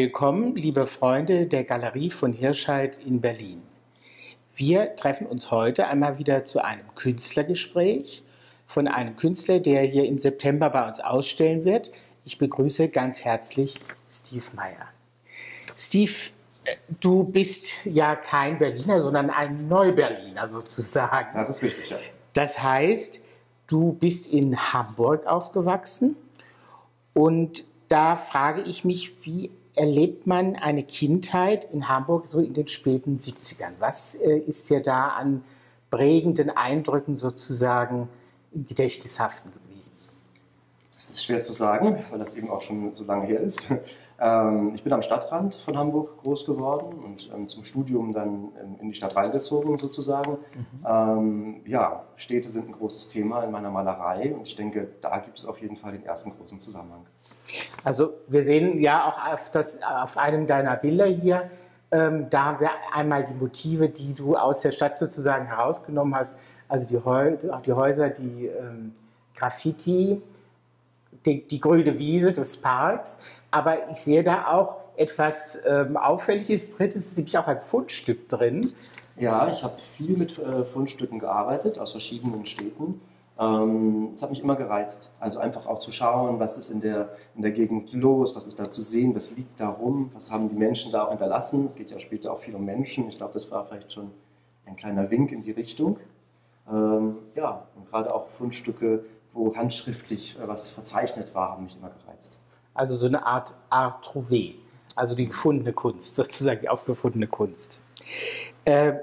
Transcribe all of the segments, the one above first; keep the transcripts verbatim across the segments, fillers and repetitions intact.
Willkommen, liebe Freunde der Galerie von Hirscheid in Berlin. Wir treffen uns heute einmal wieder zu einem Künstlergespräch von einem Künstler, der hier im September bei uns ausstellen wird. Ich begrüße ganz herzlich Steve Meyer. Steve, du bist ja kein Berliner, sondern ein Neuberliner sozusagen. Das ist richtig, ja. Das heißt, du bist in Hamburg aufgewachsen und da frage ich mich, wie erlebt man eine Kindheit in Hamburg so in den späten siebzigern? Was äh, ist dir da an prägenden Eindrücken sozusagen im Gedächtnis haften geblieben? Das ist schwer zu sagen, weil das eben auch schon so lange her ist. Ähm, ich bin am Stadtrand von Hamburg groß geworden und ähm, zum Studium dann ähm, in die Stadt reingezogen sozusagen. Mhm. Ähm, ja, Städte sind ein großes Thema in meiner Malerei und ich denke, da gibt es auf jeden Fall den ersten großen Zusammenhang. Also wir sehen ja auch auf, das, auf einem deiner Bilder hier, ähm, da haben wir einmal die Motive, die du aus der Stadt sozusagen herausgenommen hast, also die, Heu auch die Häuser, die ähm, Graffiti, die, die grüne Wiese des Parks, aber ich sehe da auch etwas ähm, Auffälliges drin, es ist nämlich auch ein Fundstück drin. Ja, ich habe viel mit äh, Fundstücken gearbeitet aus verschiedenen Städten. Ähm, das hat mich immer gereizt, also einfach auch zu schauen, was ist in der, in der Gegend los, was ist da zu sehen, was liegt da rum, was haben die Menschen da auch hinterlassen. Es geht ja später auch viel um Menschen, ich glaube, das war vielleicht schon ein kleiner Wink in die Richtung. Ähm, ja, und gerade auch Fundstücke, wo handschriftlich äh, was verzeichnet war, haben mich immer gereizt. Also so eine Art Art Trouvé, also die gefundene Kunst, sozusagen die aufgefundene Kunst. Äh,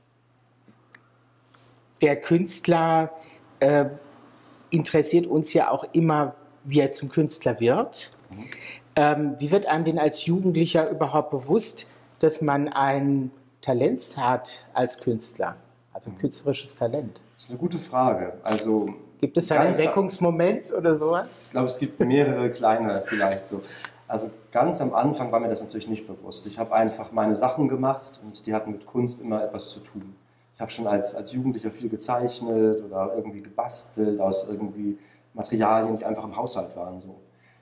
der Künstler äh, interessiert uns ja auch immer, wie er zum Künstler wird. Mhm. Ähm, wie wird einem denn als Jugendlicher überhaupt bewusst, dass man ein Talent hat als Künstler, also ein künstlerisches Talent? Das ist eine gute Frage. Also gibt es da einen Entdeckungsmoment oder sowas? Ich glaube, es gibt mehrere kleine vielleicht so. Also ganz am Anfang war mir das natürlich nicht bewusst. Ich habe einfach meine Sachen gemacht und die hatten mit Kunst immer etwas zu tun. Ich habe schon als, als Jugendlicher viel gezeichnet oder irgendwie gebastelt aus irgendwie Materialien, die einfach im Haushalt waren. So.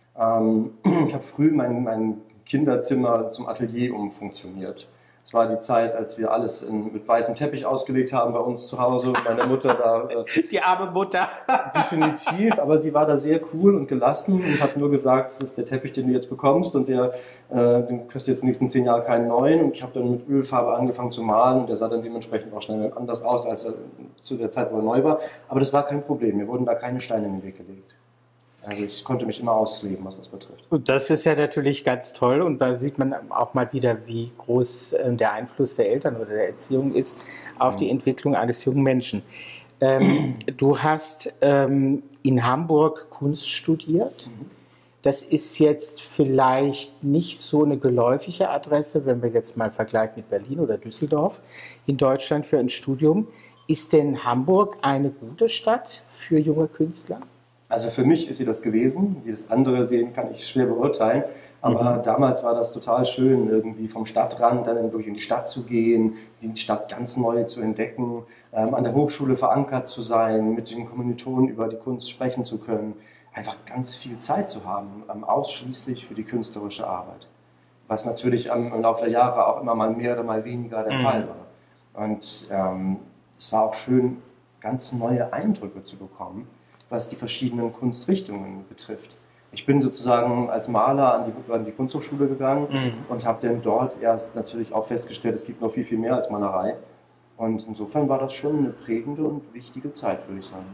Ähm, ich habe früh mein, mein Kinderzimmer zum Atelier umfunktioniert. Es war die Zeit, als wir alles in, mit weißem Teppich ausgelegt haben bei uns zu Hause. Meine Mutter da... Äh, die arme Mutter. Definitiv, aber sie war da sehr cool und gelassen und hat nur gesagt, das ist der Teppich, den du jetzt bekommst und der, äh, den kriegst du jetzt die nächsten zehn Jahre keinen neuen. Und ich habe dann mit Ölfarbe angefangen zu malen und der sah dann dementsprechend auch schnell anders aus, als er zu der Zeit, wo er neu war. Aber das war kein Problem, mir wurden da keine Steine in den Weg gelegt. Also ich konnte mich immer ausleben, was das betrifft. Und das ist ja natürlich ganz toll und da sieht man auch mal wieder, wie groß äh, der Einfluss der Eltern oder der Erziehung ist auf mhm. die Entwicklung eines jungen Menschen. Ähm, du hast ähm, in Hamburg Kunst studiert. Mhm. Das ist jetzt vielleicht nicht so eine geläufige Adresse, wenn wir jetzt mal vergleichen mit Berlin oder Düsseldorf in Deutschland für ein Studium. Ist denn Hamburg eine gute Stadt für junge Künstler? Also für mich ist sie das gewesen, wie das andere sehen, kann ich schwer beurteilen. Aber mhm. damals war das total schön, irgendwie vom Stadtrand dann wirklich in die Stadt zu gehen, die Stadt ganz neu zu entdecken, ähm, an der Hochschule verankert zu sein, mit den Kommilitonen über die Kunst sprechen zu können. Einfach ganz viel Zeit zu haben, ähm, ausschließlich für die künstlerische Arbeit. Was natürlich ähm, im Laufe der Jahre auch immer mal mehr oder mal weniger der mhm. Fall war. Und ähm, es war auch schön, ganz neue Eindrücke zu bekommen, was die verschiedenen Kunstrichtungen betrifft. Ich bin sozusagen als Maler an die, an die Kunsthochschule gegangen mhm. und habe dann dort erst natürlich auch festgestellt, es gibt noch viel, viel mehr als Malerei. Und insofern war das schon eine prägende und wichtige Zeit, würde ich sagen.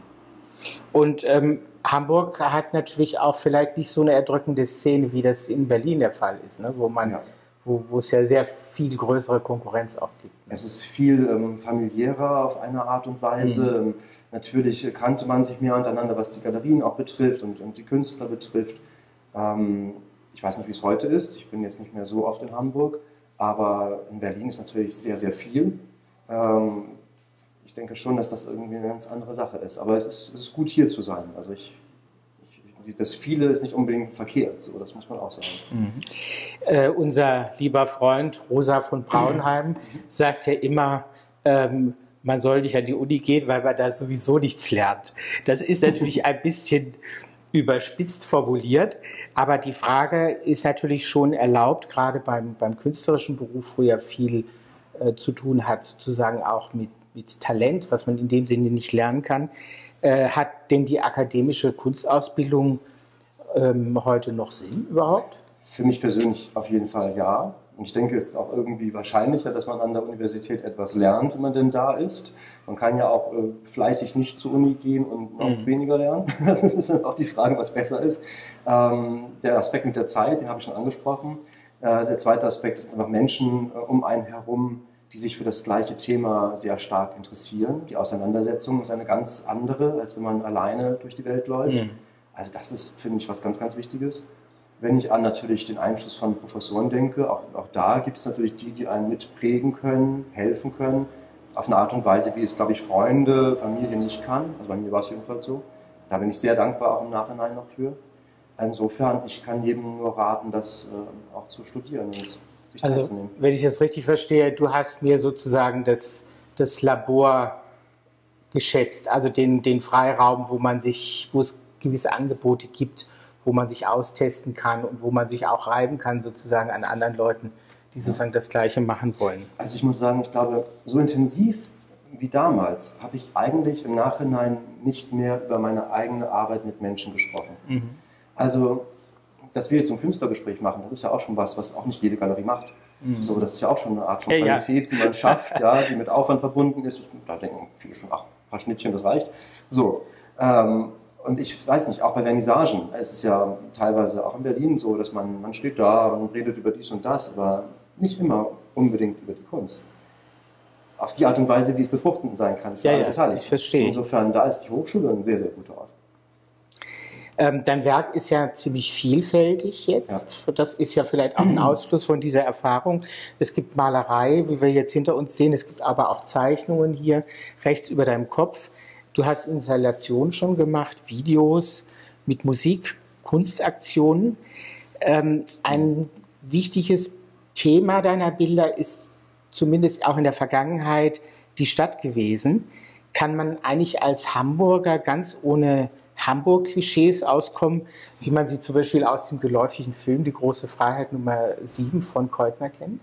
Und ähm, Hamburg hat natürlich auch vielleicht nicht so eine erdrückende Szene, wie das in Berlin der Fall ist, ne? wo, man, ja. wo, wo es ja sehr viel größere Konkurrenz auch gibt. Es ist viel ähm, familiärer auf eine Art und Weise. Mhm. Natürlich kannte man sich mehr untereinander, was die Galerien auch betrifft und, und die Künstler betrifft. Ähm, ich weiß nicht, wie es heute ist. Ich bin jetzt nicht mehr so oft in Hamburg. Aber in Berlin ist natürlich sehr, sehr viel. Ähm, ich denke schon, dass das irgendwie eine ganz andere Sache ist. Aber es ist, es ist gut, hier zu sein. Also ich, ich, das Viele ist nicht unbedingt verkehrt. So, das muss man auch sagen. Mhm. Äh, unser lieber Freund Rosa von Braunheim mhm. sagt ja immer, ähm, man soll nicht an die Uni gehen, weil man da sowieso nichts lernt. Das ist natürlich ein bisschen überspitzt formuliert, aber die Frage ist natürlich schon erlaubt, gerade beim, beim künstlerischen Beruf, wo ja viel äh, zu tun hat, sozusagen auch mit, mit Talent, was man in dem Sinne nicht lernen kann. Äh, hat denn die akademische Kunstausbildung ähm, heute noch Sinn überhaupt? Für mich persönlich auf jeden Fall ja. Und ich denke, es ist auch irgendwie wahrscheinlicher, dass man an der Universität etwas lernt, wenn man denn da ist. Man kann ja auch äh, fleißig nicht zur Uni gehen und noch mhm. weniger lernen. Das ist auch die Frage, was besser ist. Ähm, der Aspekt mit der Zeit, den habe ich schon angesprochen. Äh, der zweite Aspekt ist einfach Menschen äh, um einen herum, die sich für das gleiche Thema sehr stark interessieren. Die Auseinandersetzung ist eine ganz andere, als wenn man alleine durch die Welt läuft. Mhm. Also das ist, finde ich, was ganz, ganz Wichtiges. Wenn ich an natürlich den Einfluss von Professoren denke, auch, auch da gibt es natürlich die, die einen mitprägen können, helfen können, auf eine Art und Weise, wie es, glaube ich, Freunde, Familie nicht kann. Also bei mir war es jedenfalls so. Da bin ich sehr dankbar auch im Nachhinein noch für. Insofern, ich kann jedem nur raten, das äh, auch zu studieren und sich also, Zeit zu nehmen. Wenn ich das richtig verstehe, du hast mir sozusagen das, das Labor geschätzt, also den, den Freiraum, wo man sich, wo es gewisse Angebote gibt, wo man sich austesten kann und wo man sich auch reiben kann sozusagen an anderen Leuten, die sozusagen das Gleiche machen wollen. Also ich muss sagen, ich glaube, so intensiv wie damals habe ich eigentlich im Nachhinein nicht mehr über meine eigene Arbeit mit Menschen gesprochen. Mhm. Also, dass wir jetzt ein Künstlergespräch machen, das ist ja auch schon was, was auch nicht jede Galerie macht. Mhm. So, das ist ja auch schon eine Art von Qualität, ja, ja. die man schafft, ja, die mit Aufwand verbunden ist. Da denken viele schon, ach, ein paar Schnittchen, das reicht. So, ähm, und ich weiß nicht, auch bei Vernissagen, es ist ja teilweise auch in Berlin so, dass man, man steht da und redet über dies und das, aber nicht immer unbedingt über die Kunst. Auf die Art und Weise, wie es befruchtend sein kann für ja, alle ja, Beteiligten. Ich verstehe. Insofern, da ist die Hochschule ein sehr, sehr guter Ort. Ähm, dein Werk ist ja ziemlich vielfältig jetzt. Ja. Das ist ja vielleicht auch ein Ausfluss von dieser Erfahrung. Es gibt Malerei, wie wir jetzt hinter uns sehen. Es gibt aber auch Zeichnungen hier rechts über deinem Kopf. Du hast Installationen schon gemacht, Videos mit Musik, Kunstaktionen. Ähm, ein wichtiges Thema deiner Bilder ist zumindest auch in der Vergangenheit die Stadt gewesen. Kann man eigentlich als Hamburger ganz ohne Hamburg-Klischees auskommen, wie man sie zum Beispiel aus dem geläufigen Film Die große Freiheit Nummer sieben von Keutner kennt?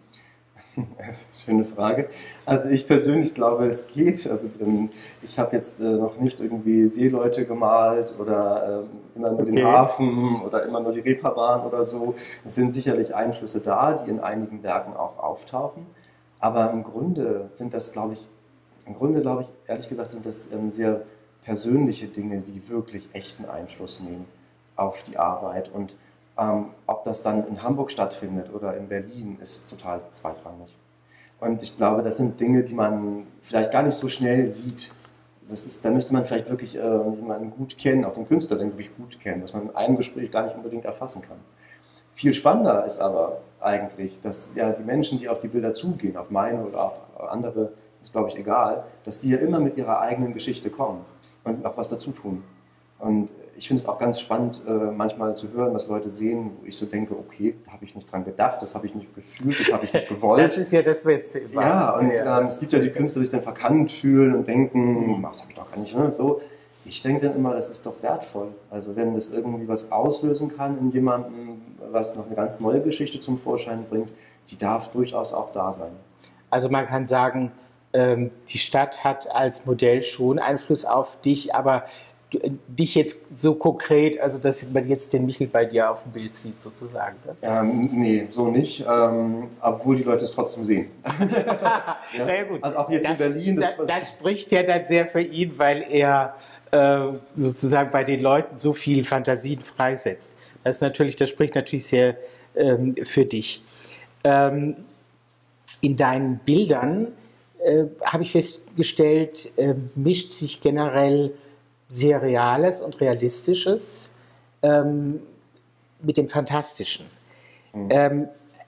Schöne Frage. Also ich persönlich glaube, es geht. Also ich habe jetzt äh, noch nicht irgendwie Seeleute gemalt oder äh, immer nur okay. den Hafen oder immer nur die Reeperbahn oder so. Es sind sicherlich Einflüsse da, die in einigen Werken auch auftauchen. Aber im Grunde sind das, glaube ich, im Grunde glaube ich, ehrlich gesagt, sind das ähm, sehr persönliche Dinge, die wirklich echten Einfluss nehmen auf die Arbeit. Und Ähm, ob das dann in Hamburg stattfindet oder in Berlin, ist total zweitrangig. Und ich glaube, das sind Dinge, die man vielleicht gar nicht so schnell sieht. Das ist, da müsste man vielleicht wirklich äh, jemanden gut kennen, auch den Künstler den wirklich gut kennen, was man in einem Gespräch gar nicht unbedingt erfassen kann. Viel spannender ist aber eigentlich, dass ja die Menschen, die auf die Bilder zugehen, auf meine oder auf andere, ist glaube ich egal, dass die ja immer mit ihrer eigenen Geschichte kommen und auch was dazu tun. Und ich finde es auch ganz spannend, äh, manchmal zu hören, was Leute sehen, wo ich so denke, okay, da habe ich nicht dran gedacht, das habe ich nicht gefühlt, das habe ich nicht gewollt. Das ist ja das Beste. Ja, und ähm, es gibt ja die Künstler, die sich dann verkannt fühlen und denken, das habe ich doch gar nicht, ne? So. Ich denke dann immer, das ist doch wertvoll. Also wenn das irgendwie was auslösen kann in jemandem, was noch eine ganz neue Geschichte zum Vorschein bringt, die darf durchaus auch da sein. Also man kann sagen, ähm, die Stadt hat als Modell schon Einfluss auf dich, aber dich jetzt so konkret, also dass man jetzt den Michel bei dir auf dem Bild sieht, sozusagen. Ähm, nee, so nicht, ähm, obwohl die Leute es trotzdem sehen. ja. Na ja, gut. Also auch jetzt das, in Berlin. Das, das, das spricht ja dann sehr für ihn, weil er äh, sozusagen bei den Leuten so viel Fantasien freisetzt. Das, ist natürlich, das spricht natürlich sehr ähm, für dich. Ähm, in deinen Bildern äh, habe ich festgestellt, äh, mischt sich generell sehr Reales und Realistisches ähm, mit dem Fantastischen. Mhm. Ähm,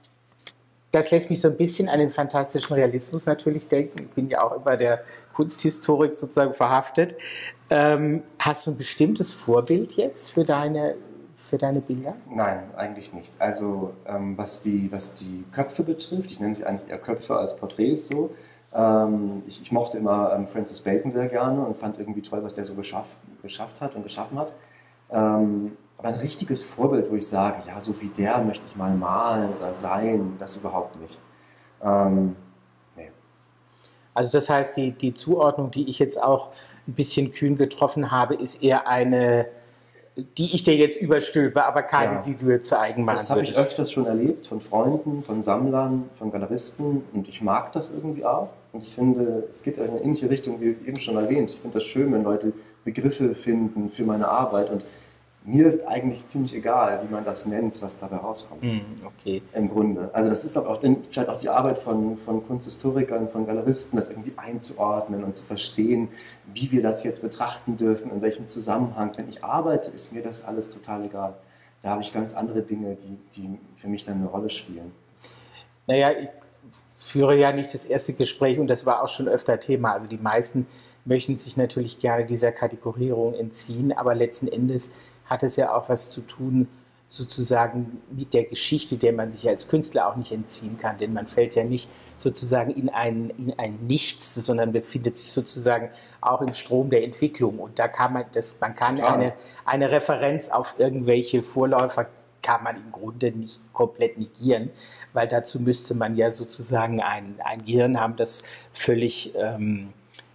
das lässt mich so ein bisschen an den fantastischen Realismus natürlich denken. Ich bin ja auch immer der Kunsthistorik sozusagen verhaftet. Ähm, hast du ein bestimmtes Vorbild jetzt für deine, für deine Bilder? Nein, eigentlich nicht. Also ähm, was, die, was die Köpfe betrifft, ich nenne sie eigentlich eher Köpfe als Porträts so, Ähm, ich, ich mochte immer ähm, Francis Bacon sehr gerne und fand irgendwie toll, was der so geschafft, geschafft hat und geschaffen hat. Ähm, aber ein richtiges Vorbild, wo ich sage, ja, so wie der möchte ich mal malen oder sein, das überhaupt nicht. Ähm, nee. Also das heißt, die, die Zuordnung, die ich jetzt auch ein bisschen kühn getroffen habe, ist eher eine, die ich dir jetzt überstülpe, aber keine, ja, die du zu eigen machen würdest. Das habe ich öfters schon erlebt, von Freunden, von Sammlern, von Galeristen, und ich mag das irgendwie auch. Und ich finde, es geht in eine ähnliche Richtung, wie eben schon erwähnt. Ich finde das schön, wenn Leute Begriffe finden für meine Arbeit, und mir ist eigentlich ziemlich egal, wie man das nennt, was dabei rauskommt. Mm, okay. Im Grunde. Also das ist auch den, vielleicht auch die Arbeit von, von Kunsthistorikern, von Galeristen, das irgendwie einzuordnen und zu verstehen, wie wir das jetzt betrachten dürfen, in welchem Zusammenhang. Wenn ich arbeite, ist mir das alles total egal. Da habe ich ganz andere Dinge, die, die für mich dann eine Rolle spielen. Naja, ich führe ja nicht das erste Gespräch, und das war auch schon öfter Thema. Also die meisten möchten sich natürlich gerne dieser Kategorierung entziehen, aber letzten Endes hat es ja auch was zu tun, sozusagen mit der Geschichte, der man sich als Künstler auch nicht entziehen kann, denn man fällt ja nicht sozusagen in ein, in ein Nichts, sondern befindet sich sozusagen auch im Strom der Entwicklung, und da kann man das, man kann eine, eine Referenz auf irgendwelche Vorläufer kann man im Grunde nicht komplett negieren, weil dazu müsste man ja sozusagen ein, ein Gehirn haben, das völlig ähm,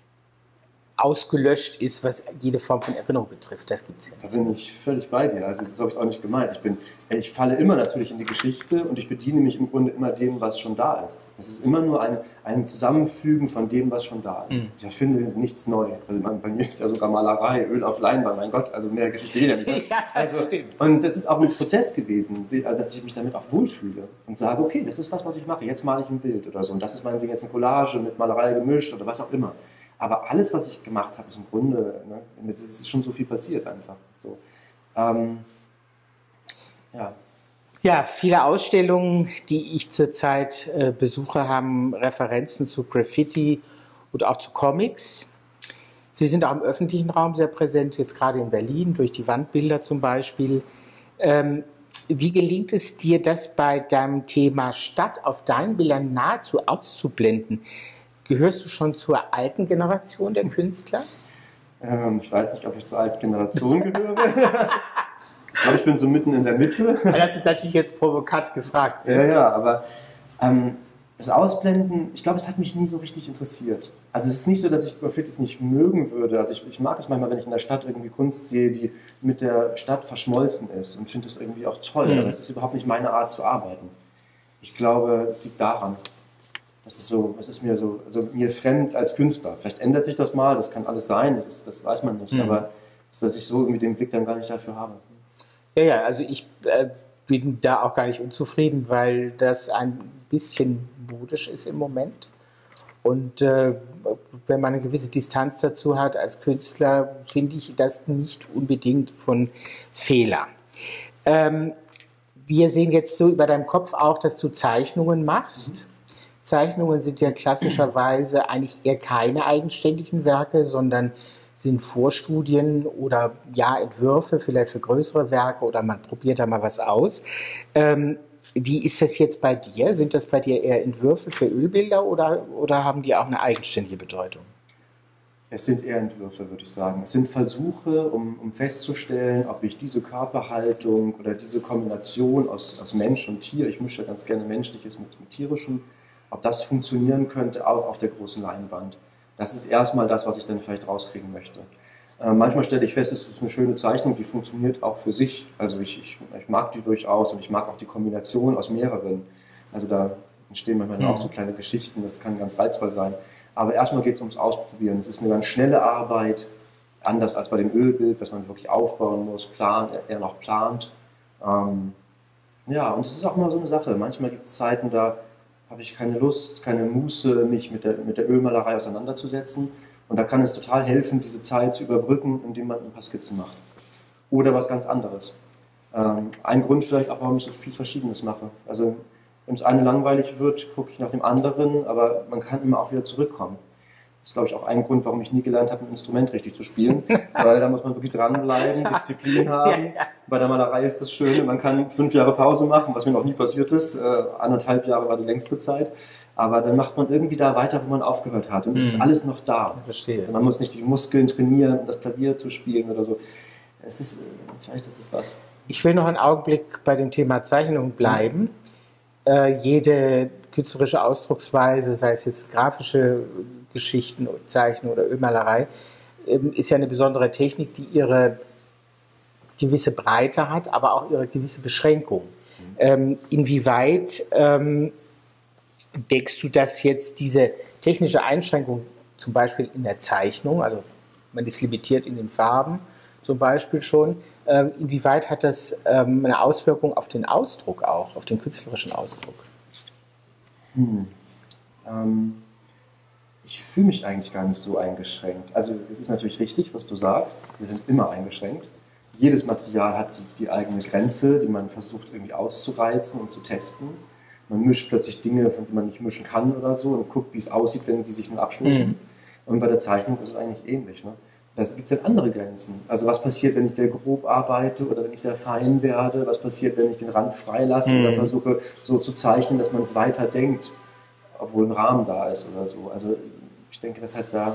ausgelöscht ist, was jede Form von Erinnerung betrifft. Das gibt es ja nicht. Da bin ich völlig bei dir. Also das habe ich auch nicht gemeint. Ich, bin, ich falle immer natürlich in die Geschichte, und ich bediene mich im Grunde immer dem, was schon da ist. Es ist immer nur ein, ein Zusammenfügen von dem, was schon da ist. Mhm. Ich erfinde nichts Neues. Also bei mir ist ja sogar Malerei, Öl auf Leinwand, mein Gott, also mehr Geschichte geht ja nicht. Ja, das also, stimmt. Und das ist auch ein Prozess gewesen, dass ich mich damit auch wohlfühle und sage, okay, das ist das, was ich mache. Jetzt male ich ein Bild oder so, und das ist meinetwegen jetzt eine Collage mit Malerei gemischt oder was auch immer. Aber alles, was ich gemacht habe, ist im Grunde, ne, es ist schon so viel passiert einfach. So. Ähm, ja. Ja, viele Ausstellungen, die ich zurzeit äh, besuche, haben Referenzen zu Graffiti und auch zu Comics. Sie sind auch im öffentlichen Raum sehr präsent, jetzt gerade in Berlin, durch die Wandbilder zum Beispiel. Ähm, wie gelingt es dir, das bei deinem Thema Stadt auf deinen Bildern nahezu auszublenden? Gehörst du schon zur alten Generation der Künstler? Ähm, ich weiß nicht, ob ich zur alten Generation gehöre. Ich glaube, ich bin so mitten in der Mitte. Das ist natürlich jetzt provokant gefragt. Ja, ja, aber ähm, das Ausblenden, ich glaube, es hat mich nie so richtig interessiert. Also es ist nicht so, dass ich Graffitis nicht mögen würde. Also ich, ich mag es manchmal, wenn ich in der Stadt irgendwie Kunst sehe, die mit der Stadt verschmolzen ist, und finde das irgendwie auch toll. Mhm. Aber es ist überhaupt nicht meine Art zu arbeiten. Ich glaube, es liegt daran. Das ist so, das ist mir so, also mir fremd als Künstler. Vielleicht ändert sich das mal, das kann alles sein, das, ist, das weiß man nicht. Mhm. Aber dass ich so irgendwie den Blick dann gar nicht dafür habe. Ja, ja, also ich äh, bin da auch gar nicht unzufrieden, weil das ein bisschen modisch ist im Moment. Und äh, wenn man eine gewisse Distanz dazu hat als Künstler, finde ich das nicht unbedingt von Fehler. Ähm, wir sehen jetzt so über deinem Kopf auch, dass du Zeichnungen machst. Mhm. Zeichnungen sind ja klassischerweise eigentlich eher keine eigenständigen Werke, sondern sind Vorstudien oder ja Entwürfe, vielleicht für größere Werke, oder man probiert da mal was aus. Ähm, wie ist das jetzt bei dir? Sind das bei dir eher Entwürfe für Ölbilder, oder, oder haben die auch eine eigenständige Bedeutung? Es sind eher Entwürfe, würde ich sagen. Es sind Versuche, um, um festzustellen, ob ich diese Körperhaltung oder diese Kombination aus, aus Mensch und Tier, ich mische ganz gerne Menschliches mit, mit Tierischem, ob das funktionieren könnte, auch auf der großen Leinwand. Das ist erstmal das, was ich dann vielleicht rauskriegen möchte. Äh, manchmal stelle ich fest, es ist eine schöne Zeichnung, die funktioniert auch für sich. Also ich, ich, ich mag die durchaus, und ich mag auch die Kombination aus mehreren. Also da entstehen manchmal mhm. auch so kleine Geschichten, das kann ganz reizvoll sein. Aber erstmal geht es ums Ausprobieren. Es ist eine ganz schnelle Arbeit, anders als bei dem Ölbild, was man wirklich aufbauen muss, plan, eher noch plant. Ähm, ja, und es ist auch mal so eine Sache. Manchmal gibt es Zeiten, da habe ich keine Lust, keine Muße, mich mit der, mit der Ölmalerei auseinanderzusetzen. Und da kann es total helfen, diese Zeit zu überbrücken, indem man ein paar Skizzen macht. Oder was ganz anderes. Ähm, ein Grund vielleicht auch, warum ich so viel Verschiedenes mache. Also wenn das eine langweilig wird, gucke ich nach dem anderen, aber man kann immer auch wieder zurückkommen. Das ist, glaube ich, auch ein Grund, warum ich nie gelernt habe, ein Instrument richtig zu spielen. Weil da muss man wirklich dranbleiben, Disziplin haben. Ja, ja. Bei der Malerei ist das Schöne, man kann fünf Jahre Pause machen, was mir noch nie passiert ist. Äh, anderthalb Jahre war die längste Zeit. Aber dann macht man irgendwie da weiter, wo man aufgehört hat. Und es mhm. ist alles noch da. Verstehe. Man muss nicht die Muskeln trainieren, um das Klavier zu spielen oder so. es ist, vielleicht ist es was. Ich will noch einen Augenblick bei dem Thema Zeichnung bleiben. Mhm. Äh, jede künstlerische Ausdrucksweise, sei es jetzt grafische Geschichten, Zeichnung oder Ölmalerei, ähm, ist ja eine besondere Technik, die ihre gewisse Breite hat, aber auch ihre gewisse Beschränkung. Mhm. Ähm, inwieweit ähm, deckst du das jetzt, diese technische Einschränkung, zum Beispiel in der Zeichnung, also man ist limitiert in den Farben zum Beispiel schon, ähm, inwieweit hat das ähm, eine Auswirkung auf den Ausdruck auch, auf den künstlerischen Ausdruck? Hm. Ähm, ich fühle mich eigentlich gar nicht so eingeschränkt. Also es ist natürlich richtig, was du sagst, wir sind immer eingeschränkt. Jedes Material hat die, die eigene Grenze, die man versucht irgendwie auszureizen und zu testen. Man mischt plötzlich Dinge, von denen man nicht mischen kann oder so und guckt, wie es aussieht, wenn die sich nur abschließen. Mhm. Und bei der Zeichnung ist es eigentlich ähnlich. Ne? Da gibt es ja andere Grenzen. Also was passiert, wenn ich sehr grob arbeite oder wenn ich sehr fein werde? Was passiert, wenn ich den Rand freilasse mhm. oder versuche so zu zeichnen, dass man es weiter denkt, obwohl ein Rahmen da ist oder so. Also ich denke, das hat da,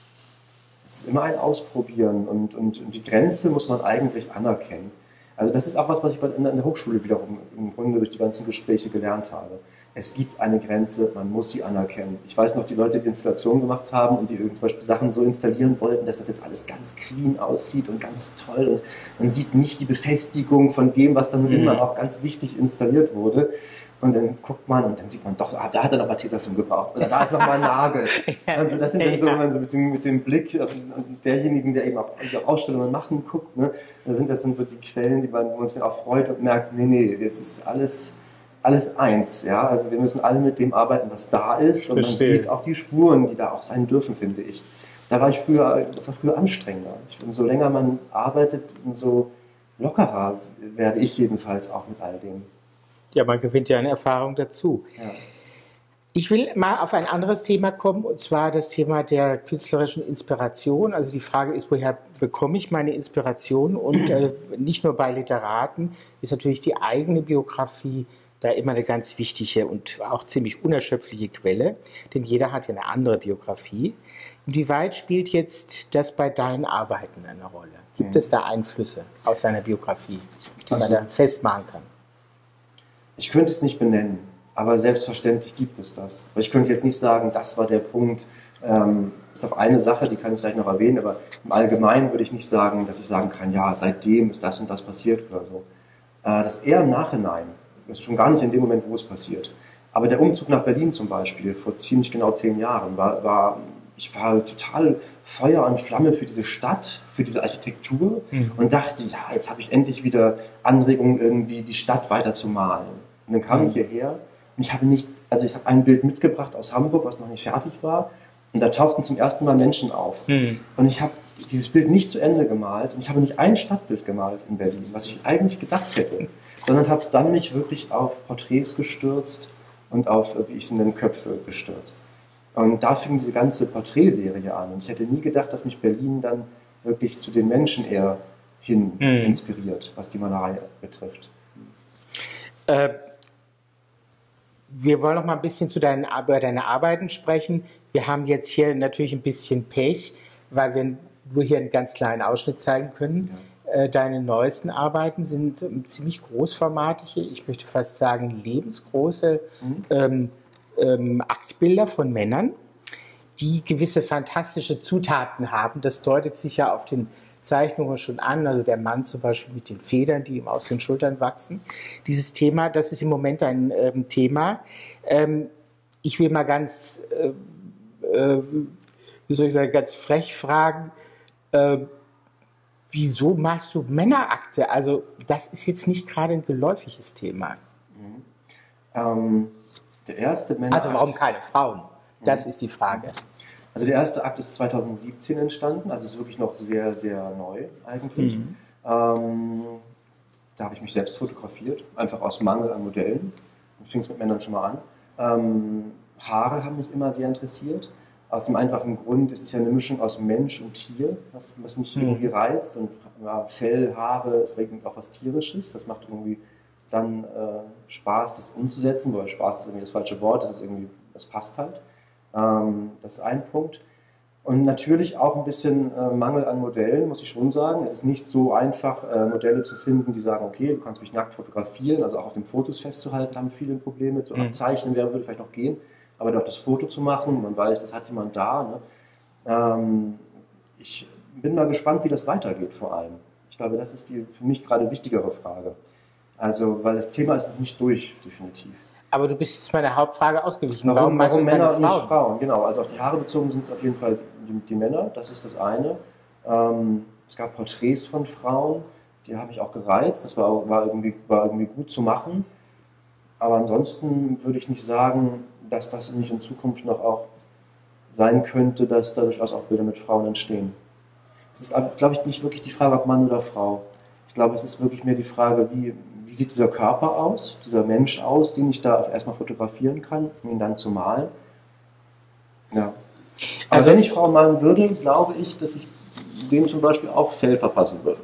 es ist immer ein Ausprobieren und, und, und die Grenze muss man eigentlich anerkennen. Also das ist auch was, was ich an der Hochschule wiederum im Grunde durch die ganzen Gespräche gelernt habe. Es gibt eine Grenze, man muss sie anerkennen. Ich weiß noch, die Leute, die Installationen gemacht haben und die zum Beispiel Sachen so installieren wollten, dass das jetzt alles ganz clean aussieht und ganz toll und man sieht nicht die Befestigung von dem, was dann mhm. immer auch ganz wichtig installiert wurde. Und dann guckt man und dann sieht man doch, ah, da hat er noch mal Tesafilm gebraucht oder da ist noch mal ein Nagel. Und das sind dann so, wenn man so mit dem, mit dem Blick und derjenigen, der eben auch die Ausstellungen machen, guckt, ne, da sind das dann so die Quellen, die man, wo man sich dann auch freut und merkt, nee, nee, es ist alles, alles eins. Ja? Also wir müssen alle mit dem arbeiten, was da ist und man sieht auch die Spuren, die da auch sein dürfen, finde ich. Da war ich früher, das war früher anstrengender. Ich, umso länger man arbeitet, umso lockerer werde ich jedenfalls auch mit all dem. Ja, man gewinnt ja eine Erfahrung dazu. Ja. Ich will mal auf ein anderes Thema kommen, und zwar das Thema der künstlerischen Inspiration. Also die Frage ist, woher bekomme ich meine Inspiration? Und äh, nicht nur bei Literaten ist natürlich die eigene Biografie da immer eine ganz wichtige und auch ziemlich unerschöpfliche Quelle, denn jeder hat ja eine andere Biografie. Inwieweit spielt jetzt das bei deinen Arbeiten eine Rolle? Gibt mhm. es da Einflüsse aus deiner Biografie, die also, man da festmachen kann? Ich könnte es nicht benennen, aber selbstverständlich gibt es das. Ich könnte jetzt nicht sagen, das war der Punkt, ähm, bis auf eine Sache, die kann ich gleich noch erwähnen, aber im Allgemeinen würde ich nicht sagen, dass ich sagen kann, ja, seitdem ist das und das passiert oder so. Äh, das eher im Nachhinein, das ist schon gar nicht in dem Moment, wo es passiert. Aber der Umzug nach Berlin zum Beispiel, vor ziemlich genau zehn Jahren, war, war ich war total Feuer und Flamme für diese Stadt, für diese Architektur mhm. und dachte, ja, jetzt habe ich endlich wieder Anregungen, irgendwie die Stadt weiter zu malen. Und dann kam mhm. ich hierher und ich habe nicht, also ich habe ein Bild mitgebracht aus Hamburg, was noch nicht fertig war, und da tauchten zum ersten Mal Menschen auf. Mhm. Und ich habe dieses Bild nicht zu Ende gemalt und ich habe nicht ein Stadtbild gemalt in Berlin, was ich eigentlich gedacht hätte, sondern habe dann mich wirklich auf Porträts gestürzt und auf, wie ich es nenne, Köpfe gestürzt. Und da fing diese ganze Porträtserie an. Und ich hätte nie gedacht, dass mich Berlin dann wirklich zu den Menschen eher hin mhm. inspiriert, was die Malerei betrifft. Äh, wir wollen noch mal ein bisschen zu deinen, über deine Arbeiten sprechen. Wir haben jetzt hier natürlich ein bisschen Pech, weil wir nur hier einen ganz kleinen Ausschnitt zeigen können. Ja. Äh, deine neuesten Arbeiten sind ähm, ziemlich großformatige, ich möchte fast sagen lebensgroße mhm. ähm, Ähm, Aktbilder von Männern, die gewisse fantastische Zutaten haben. Das deutet sich ja auf den Zeichnungen schon an, also der Mann zum Beispiel mit den Federn, die ihm aus den Schultern wachsen. Dieses Thema, das ist im Moment ein ähm, Thema. Ähm, ich will mal ganz, äh, äh, wie soll ich sagen, ganz frech fragen, äh, wieso machst du Männerakte? Also das ist jetzt nicht gerade ein geläufiges Thema. Mhm. Ähm Der erste Männerakt. Also warum keine Frauen? Das ist die Frage. Also der erste Akt ist zweitausendsiebzehn entstanden, also ist wirklich noch sehr, sehr neu eigentlich. Mhm. Ähm, da habe ich mich selbst fotografiert, einfach aus Mangel an Modellen. Dann fing es mit Männern schon mal an. Ähm, Haare haben mich immer sehr interessiert. Aus dem einfachen Grund, es ist ja eine Mischung aus Mensch und Tier, was, was mich mhm. irgendwie reizt. Und ja, Fell, Haare, ist irgendwie auch was Tierisches. Das macht irgendwie dann äh, Spaß, das umzusetzen, weil Spaß ist irgendwie das falsche Wort, das ist irgendwie, das passt halt. Ähm, das ist ein Punkt. Und natürlich auch ein bisschen äh, Mangel an Modellen, muss ich schon sagen. Es ist nicht so einfach, äh, Modelle zu finden, die sagen, okay, du kannst mich nackt fotografieren, also auch auf den Fotos festzuhalten, haben viele Probleme. Zu Mhm. abzeichnen wäre, würde vielleicht noch gehen, aber doch das Foto zu machen, man weiß, es hat jemand da. Ne? Ähm, ich bin mal gespannt, wie das weitergeht vor allem. Ich glaube, das ist die für mich gerade wichtigere Frage. Also, weil das Thema ist noch nicht durch, definitiv. Aber du bist jetzt meiner Hauptfrage ausgewichen. Warum, Warum, warum Männer und nicht Frauen? Frauen? Genau, also auf die Haare bezogen sind es auf jeden Fall die, die Männer, das ist das eine. Ähm, es gab Porträts von Frauen, die habe ich auch gereizt, das war, war, irgendwie, war irgendwie gut zu machen. Aber ansonsten würde ich nicht sagen, dass das nicht in Zukunft noch auch sein könnte, dass da durchaus auch Bilder mit Frauen entstehen. Es ist, glaube ich, nicht wirklich die Frage, ob Mann oder Frau. Ich glaube, es ist wirklich mehr die Frage, wie, wie sieht dieser Körper aus, dieser Mensch aus, den ich da erstmal fotografieren kann, um ihn dann zu malen. Ja. Aber Also, wenn ich Frauen malen würde, glaube ich, dass ich dem zum Beispiel auch Fell verpassen würde.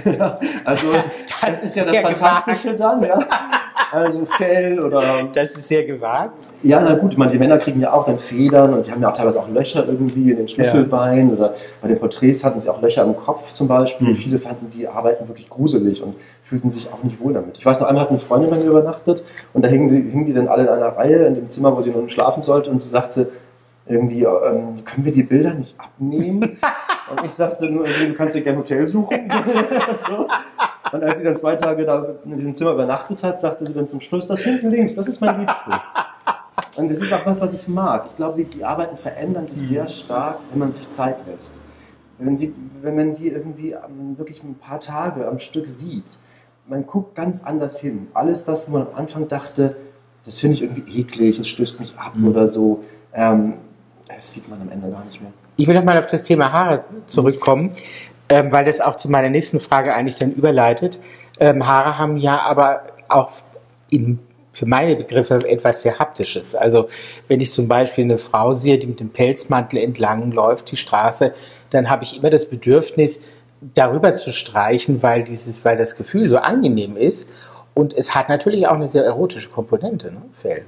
Also, das, das ist ja das Fantastische gewagt. Dann, ja. Also Fell oder... Das ist sehr gewagt. Ja, na gut, ich meine, die Männer kriegen ja auch dann Federn und die haben ja auch teilweise auch Löcher irgendwie in den Schlüsselbeinen, ja. Oder bei den Porträts hatten sie auch Löcher im Kopf zum Beispiel. Mhm. Viele fanden die Arbeiten wirklich gruselig und fühlten sich auch nicht wohl damit. Ich weiß noch, einmal hat eine Freundin bei mir übernachtet und da hingen die, hingen die dann alle in einer Reihe in dem Zimmer, wo sie nun schlafen sollte, und sie sagte irgendwie, ähm, können wir die Bilder nicht abnehmen? Und ich sagte nur, du kannst dir gerne ein Hotel suchen. So. Und als sie dann zwei Tage da in diesem Zimmer übernachtet hat, sagte sie dann zum Schluss, das hinten links, das ist mein Liebstes. Und das ist auch was, was ich mag. Ich glaube, die Arbeiten verändern sich sehr stark, wenn man sich Zeit lässt. Wenn, sie, wenn man die irgendwie wirklich ein paar Tage am Stück sieht, man guckt ganz anders hin. Alles das, wo man am Anfang dachte, das finde ich irgendwie eklig, das stößt mich ab mhm. oder so, ähm, das sieht man am Ende gar nicht mehr. Ich will nochmal auf das Thema Haare zurückkommen, ähm, weil das auch zu meiner nächsten Frage eigentlich dann überleitet. Ähm, Haare haben ja aber auch in, für meine Begriffe etwas sehr Haptisches. Also wenn ich zum Beispiel eine Frau sehe, die mit dem Pelzmantel entlang läuft, die Straße, dann habe ich immer das Bedürfnis, darüber zu streichen, weil, dieses, weil das Gefühl so angenehm ist. Und es hat natürlich auch eine sehr erotische Komponente, ne? Fell.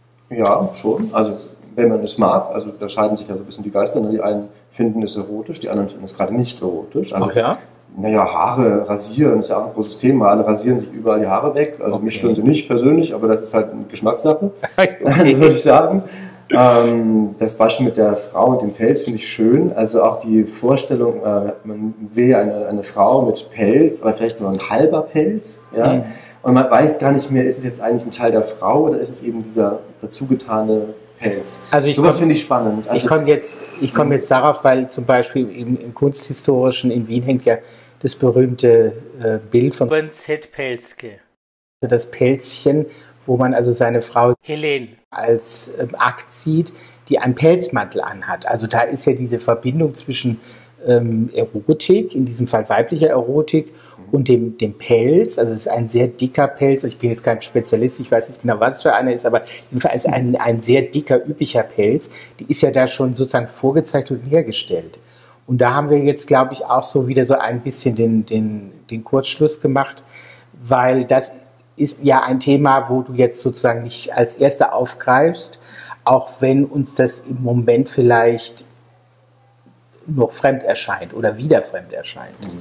Ja, schon. Also wenn man es mag, also da scheiden sich ja so ein bisschen die Geister. Ne? Die einen finden es erotisch, die anderen finden es gerade nicht erotisch. Also, ach ja? Naja, Haare rasieren ist ja auch ein großes Thema. Alle rasieren sich überall die Haare weg. Also okay. Mich stören sie nicht persönlich, aber das ist halt eine Geschmackssache, okay. Würde ich sagen. Ähm, das Beispiel mit der Frau und dem Pelz finde ich schön. Also auch die Vorstellung, äh, man sehe eine, eine Frau mit Pelz, aber vielleicht nur ein halber Pelz. Ja? Mhm. Und man weiß gar nicht mehr, ist es jetzt eigentlich ein Teil der Frau oder ist es eben dieser dazugetane Pelz. Also so was finde ich spannend. Also, ich komme jetzt, ich komm jetzt darauf, weil zum Beispiel im, im Kunsthistorischen in Wien hängt ja das berühmte äh, Bild von Z. Pelzke. Das Pelzchen, wo man also seine Frau Helene als äh, Akt sieht, die einen Pelzmantel anhat. Also da ist ja diese Verbindung zwischen ähm, Erotik, in diesem Fall weiblicher Erotik, und dem, dem Pelz. Also es ist ein sehr dicker Pelz. Ich bin jetzt kein Spezialist, ich weiß nicht genau, was es für einer ist, aber jedenfalls ein, ein sehr dicker, üblicher Pelz. Die ist ja da schon sozusagen vorgezeichnet und hergestellt. Und da haben wir jetzt, glaube ich, auch so wieder so ein bisschen den, den, den Kurzschluss gemacht, weil das ist ja ein Thema, wo du jetzt sozusagen nicht als Erster aufgreifst, auch wenn uns das im Moment vielleicht noch fremd erscheint oder wieder fremd erscheint. Mhm.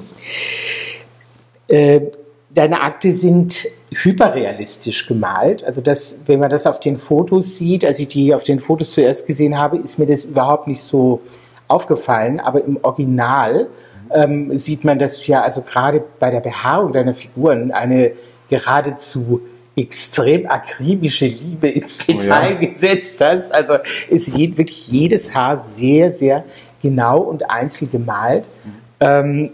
Äh, deine Akte sind hyperrealistisch gemalt. Also das, wenn man das auf den Fotos sieht, als ich die auf den Fotos zuerst gesehen habe, ist mir das überhaupt nicht so aufgefallen. Aber im Original ähm, sieht man, dass du ja also gerade bei der Behaarung deiner Figuren eine geradezu extrem akribische Liebe ins Detail oh ja. gesetzt hast. Also ist je, wirklich jedes Haar sehr, sehr genau und einzeln gemalt. Mhm. Ähm,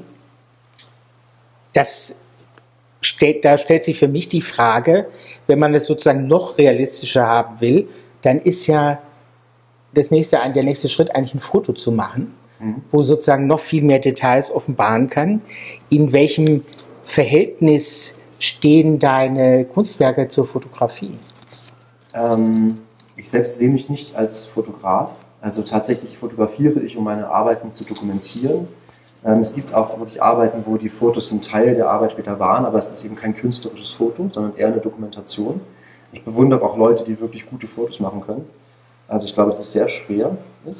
Das stellt, da stellt sich für mich die Frage, wenn man es sozusagen noch realistischer haben will, dann ist ja das nächste, der nächste Schritt eigentlich ein Foto zu machen, mhm. wo sozusagen noch viel mehr Details offenbaren kann. In welchem Verhältnis stehen deine Kunstwerke zur Fotografie? Ähm, ich selbst sehe mich nicht als Fotograf. Also tatsächlich fotografiere ich, um meine Arbeiten zu dokumentieren. Es gibt auch wirklich Arbeiten, wo die Fotos ein Teil der Arbeit später waren, aber es ist eben kein künstlerisches Foto, sondern eher eine Dokumentation. Ich bewundere auch Leute, die wirklich gute Fotos machen können. Also ich glaube, dass es sehr schwer ist.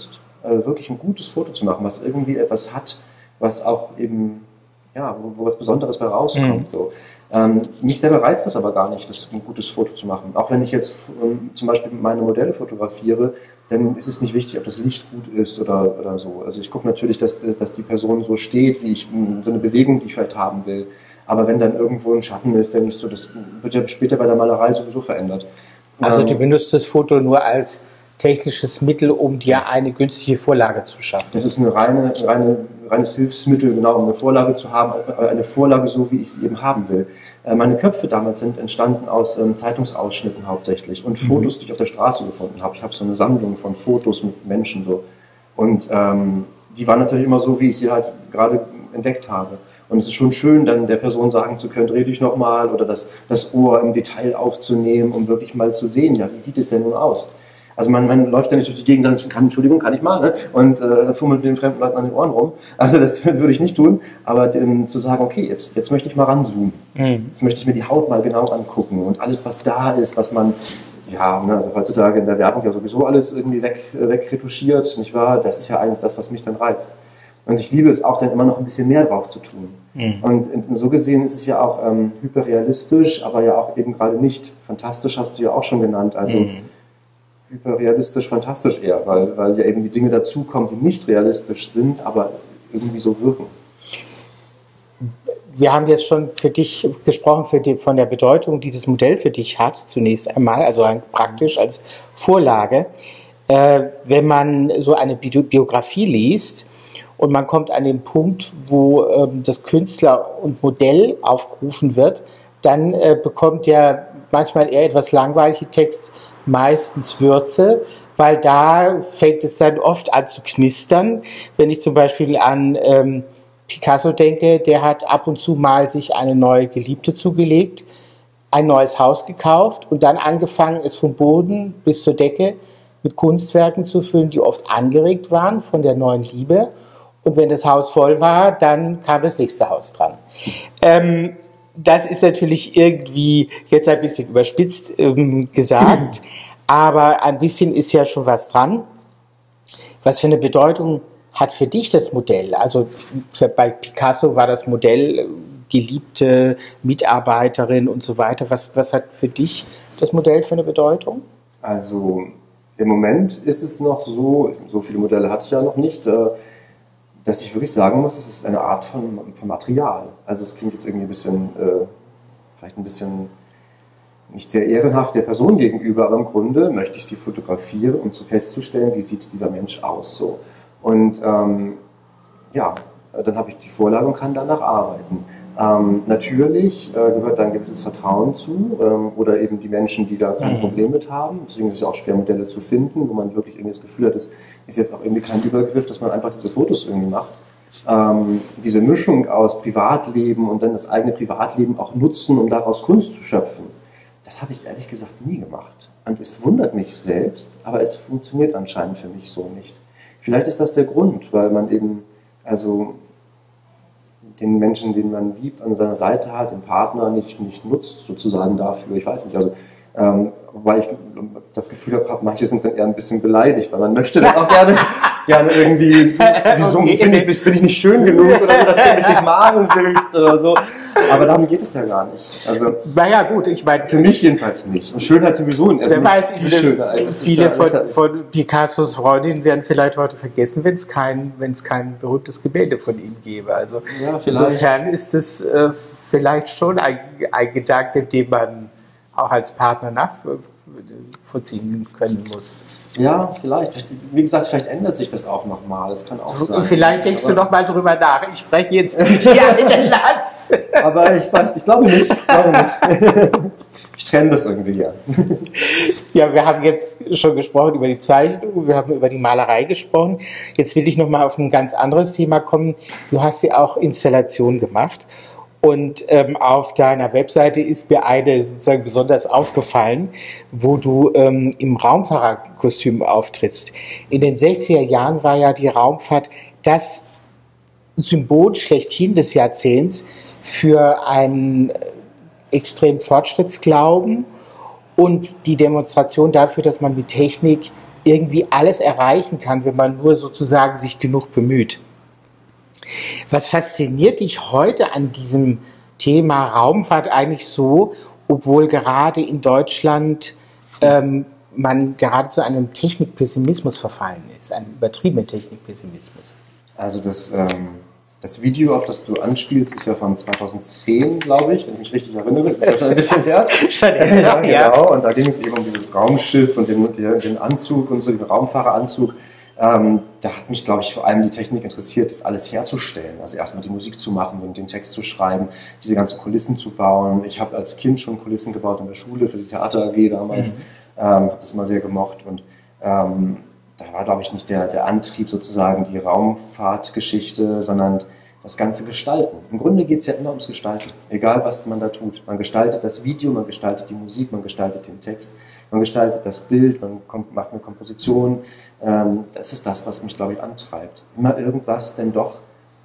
äh, wirklich ein gutes Foto zu machen, was irgendwie etwas hat, was auch eben, ja, wo, wo was Besonderes bei rauskommt. Mhm. So. Ähm, mich selber reizt das aber gar nicht, das ein gutes Foto zu machen. Auch wenn ich jetzt ähm, zum Beispiel meine Modelle fotografiere, dann ist es nicht wichtig, ob das Licht gut ist oder, oder so. Also ich gucke natürlich, dass, dass die Person so steht, wie ich, so eine Bewegung, die ich vielleicht haben will. Aber wenn dann irgendwo ein Schatten ist, dann ist so, das wird ja später bei der Malerei sowieso verändert. Also du benutzt das Foto nur als technisches Mittel, um dir eine günstige Vorlage zu schaffen. Das ist eine reine, reine, reines Hilfsmittel, genau, um eine Vorlage zu haben, eine Vorlage so, wie ich sie eben haben will. Meine Köpfe damals sind entstanden aus ähm, Zeitungsausschnitten hauptsächlich und mhm. Fotos, die ich auf der Straße gefunden habe. Ich habe so eine Sammlung von Fotos mit Menschen so. Und ähm, die waren natürlich immer so, wie ich sie halt gerade entdeckt habe. Und es ist schon schön, dann der Person sagen zu können, dreh dich nochmal oder das, das Ohr im Detail aufzunehmen, um wirklich mal zu sehen, ja, wie sieht es denn nun aus? Also man, man läuft ja nicht durch die Gegend und sagt, kann, Entschuldigung, kann ich mal, ne? Und äh, fummelt den fremden Leuten an den Ohren rum. Also das würde ich nicht tun, aber dem, zu sagen, okay, jetzt, jetzt möchte ich mal ranzoomen. Mhm. Jetzt möchte ich mir die Haut mal genau angucken und alles, was da ist, was man, ja, ne, also heutzutage in der Werbung ja sowieso alles irgendwie weg, wegretuschiert, nicht wahr? Das ist ja eigentlich das, was mich dann reizt. Und ich liebe es auch, dann immer noch ein bisschen mehr drauf zu tun. Mhm. Und so gesehen ist es ja auch ähm, hyperrealistisch, aber ja auch eben gerade nicht. Fantastisch hast du ja auch schon genannt, also mhm. hyperrealistisch, fantastisch eher, weil, weil ja eben die Dinge dazukommen, die nicht realistisch sind, aber irgendwie so wirken. Wir haben jetzt schon für dich gesprochen, für die, von der Bedeutung, die das Modell für dich hat, zunächst einmal, also praktisch als Vorlage. Äh, wenn man so eine Biografie liest und man kommt an den Punkt, wo äh, das Künstler und Modell aufgerufen wird, dann äh, bekommt der manchmal eher etwas langweilige Text meistens Würze, weil da fängt es dann oft an zu knistern. Wenn ich zum Beispiel an ähm, Picasso denke, der hat ab und zu mal sich eine neue Geliebte zugelegt, ein neues Haus gekauft und dann angefangen, es vom Boden bis zur Decke mit Kunstwerken zu füllen, die oft angeregt waren von der neuen Liebe. Und wenn das Haus voll war, dann kam das nächste Haus dran. Ähm, Das ist natürlich irgendwie jetzt ein bisschen überspitzt ähm, gesagt, aber ein bisschen ist ja schon was dran. Was für eine Bedeutung hat für dich das Modell? Also für, bei Picasso war das Modell geliebte Mitarbeiterin und so weiter. Was, was hat für dich das Modell für eine Bedeutung? Also im Moment ist es noch so, so viele Modelle hatte ich ja noch nicht, äh, dass ich wirklich sagen muss, es ist eine Art von, von Material. Also es klingt jetzt irgendwie ein bisschen, äh, vielleicht ein bisschen nicht sehr ehrenhaft der Person gegenüber, aber im Grunde möchte ich sie fotografieren, um zu festzustellen, wie sieht dieser Mensch aus. So. Und ähm, ja, dann habe ich die Vorlage und kann danach arbeiten. Ähm, natürlich äh, gehört da ein gewisses Vertrauen zu ähm, oder eben die Menschen, die da kein Problem mit haben. Deswegen ist es auch schwer, Modelle zu finden, wo man wirklich irgendwie das Gefühl hat, das ist jetzt auch irgendwie kein Übergriff, dass man einfach diese Fotos irgendwie macht. Ähm, diese Mischung aus Privatleben und dann das eigene Privatleben auch nutzen, um daraus Kunst zu schöpfen, das habe ich ehrlich gesagt nie gemacht. Und es wundert mich selbst, aber es funktioniert anscheinend für mich so nicht. Vielleicht ist das der Grund, weil man eben, also den Menschen, den man liebt, an seiner Seite hat, den Partner nicht, nicht nutzt sozusagen dafür. Ich weiß nicht, also ähm, weil ich das Gefühl habe, manche sind dann eher ein bisschen beleidigt, weil man möchte dann auch gerne, gerne irgendwie, wieso okay. bin, ich, bin ich nicht schön genug oder so, dass du mich nicht malen willst oder so. Aber darum geht es ja gar nicht. Also, naja, gut, ich meine. Für mich jedenfalls nicht. Und Schönheit sowieso nicht. Also wer weiß, die Schönheit. Viele ja, von, von Picassos Freundinnen werden vielleicht heute vergessen, wenn es kein, wenn es kein berühmtes Gemälde von ihm gäbe. Also ja, insofern ist es äh, vielleicht schon ein, ein Gedanke, den man auch als Partner nachvollziehen können muss. Ja, vielleicht. Wie gesagt, vielleicht ändert sich das auch nochmal. Das kann auch sein. Und vielleicht denkst aber du noch mal drüber nach. Ich spreche jetzt mit dir in der Lanz. Aber ich weiß, ich glaube nicht. Ich glaube nicht. Ich trenne das irgendwie, ja. Ja, wir haben jetzt schon gesprochen über die Zeichnung, wir haben über die Malerei gesprochen. Jetzt will ich noch mal auf ein ganz anderes Thema kommen. Du hast ja auch Installationen gemacht. Und ähm, auf deiner Webseite ist mir eine sozusagen besonders aufgefallen, wo du ähm, im Raumfahrerkostüm auftrittst. In den sechziger Jahren war ja die Raumfahrt das Symbol schlechthin des Jahrzehnts für einen extremen Fortschrittsglauben und die Demonstration dafür, dass man mit Technik irgendwie alles erreichen kann, wenn man nur sozusagen sich genug bemüht. Was fasziniert dich heute an diesem Thema Raumfahrt eigentlich so, obwohl gerade in Deutschland ähm, man gerade zu einem Technikpessimismus verfallen ist, einem übertriebenen Technikpessimismus? Also das, ähm, das Video, auf das du anspielst, ist ja von zweitausendzehn, glaube ich, wenn ich mich richtig erinnere. Das ist ja schon ein bisschen her. Schon ja, genau. Und da ging es eben um dieses Raumschiff und den, den Anzug und so, den Raumfahreranzug. Ähm, da hat mich, glaube ich, vor allem die Technik interessiert, das alles herzustellen. Also erstmal die Musik zu machen und den Text zu schreiben, diese ganzen Kulissen zu bauen. Ich habe als Kind schon Kulissen gebaut in der Schule für die Theater A G damals. Mhm. Ähm, habe das immer sehr gemocht. Und ähm, da war, glaube ich, nicht der, der Antrieb sozusagen die Raumfahrtgeschichte, sondern das ganze Gestalten. Im Grunde geht es ja immer ums Gestalten, egal was man da tut. Man gestaltet das Video, man gestaltet die Musik, man gestaltet den Text, man gestaltet das Bild, man macht eine Komposition. Das ist das, was mich, glaube ich, antreibt. Immer irgendwas denn doch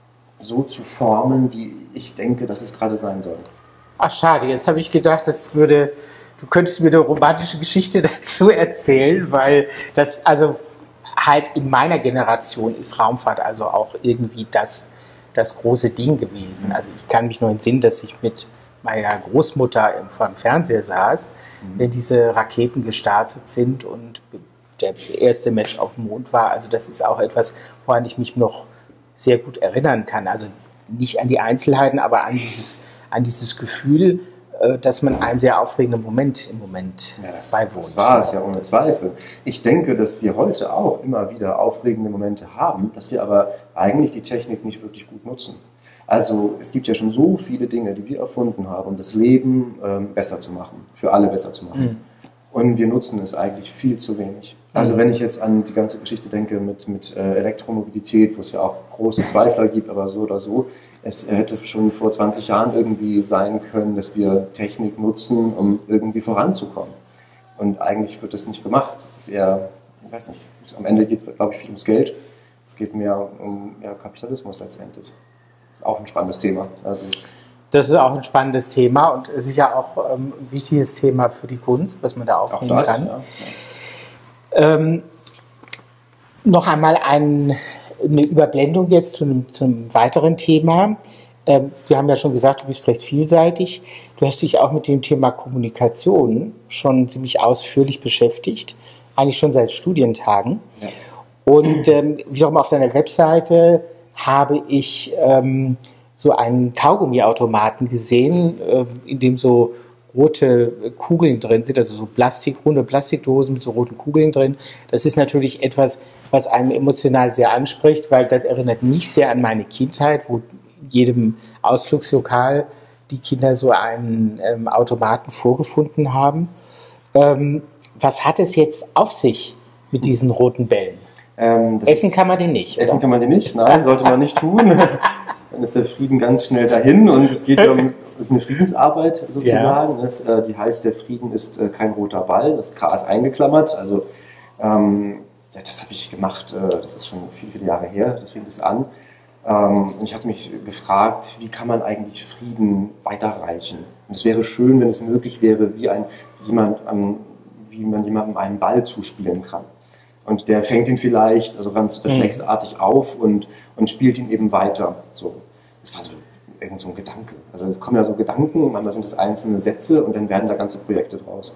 so zu formen, wie ich denke, dass es gerade sein soll. Ach, schade. Jetzt habe ich gedacht, das würde, du könntest mir eine romantische Geschichte dazu erzählen, weil das, also halt in meiner Generation ist Raumfahrt also auch irgendwie das, das große Ding gewesen. Also ich kann mich nur entsinnen, dass ich mit meiner Großmutter vor dem Fernseher saß, mhm. wenn diese Raketen gestartet sind und der erste Mensch auf dem Mond war. Also das ist auch etwas, woran ich mich noch sehr gut erinnern kann. Also nicht an die Einzelheiten, aber an dieses, an dieses Gefühl, dass man einem sehr aufregenden Moment im Moment ja, das, beiwohnt. Das war es ja ohne Zweifel. Ich denke, dass wir heute auch immer wieder aufregende Momente haben, dass wir aber eigentlich die Technik nicht wirklich gut nutzen. Also es gibt ja schon so viele Dinge, die wir erfunden haben, um das Leben ähm, besser zu machen, für alle besser zu machen. Mhm. Und wir nutzen es eigentlich viel zu wenig. Also wenn ich jetzt an die ganze Geschichte denke mit, mit äh, Elektromobilität, wo es ja auch große Zweifler gibt, aber so oder so, es hätte schon vor zwanzig Jahren irgendwie sein können, dass wir Technik nutzen, um irgendwie voranzukommen. Und eigentlich wird das nicht gemacht. Das ist eher, ich weiß nicht, am Ende geht es, glaube ich, viel ums Geld. Es geht mehr um ja, Kapitalismus letztendlich. Das ist auch ein spannendes Thema. Also, das ist auch ein spannendes Thema und sicher auch ähm, ein wichtiges Thema für die Kunst, was man da aufnehmen auch das, kann. Ja, ja. Ähm, noch einmal ein, eine Überblendung jetzt zu einem, zu einem weiteren Thema. Ähm, wir haben ja schon gesagt, du bist recht vielseitig. Du hast dich auch mit dem Thema Kommunikation schon ziemlich ausführlich beschäftigt, eigentlich schon seit Studientagen. Ja. Und ähm, wiederum auf deiner Webseite habe ich ähm, so einen Kaugummiautomaten gesehen, äh, in dem so rote Kugeln drin sind, also so Plastik, runde Plastikdosen mit so roten Kugeln drin. Das ist natürlich etwas, was einem emotional sehr anspricht, weil das erinnert mich sehr an meine Kindheit, wo jedem Ausflugslokal die Kinder so einen ähm, Automaten vorgefunden haben. Ähm, was hat es jetzt auf sich mit diesen roten Bällen? Ähm, essen kann man den nicht, Essen oder? kann man den nicht, nein, sollte man nicht tun. Dann ist der Frieden ganz schnell dahin und es geht ja um, es ist eine Friedensarbeit sozusagen. Ja. Das, äh, die heißt, der Frieden ist äh, kein roter Ball, das K ist eingeklammert. Also ähm, das, das habe ich gemacht, äh, das ist schon viele, viele Jahre her, da fing das an. Ähm, und ich habe mich gefragt, wie kann man eigentlich Frieden weiterreichen? Und es wäre schön, wenn es möglich wäre, wie, ein, jemand an, wie man jemandem einen Ball zuspielen kann. Und der fängt ihn vielleicht also ganz reflexartig auf und, und spielt ihn eben weiter. So. Das war so irgend so ein Gedanke. Also es kommen ja so Gedanken, manchmal sind das einzelne Sätze und dann werden da ganze Projekte draus.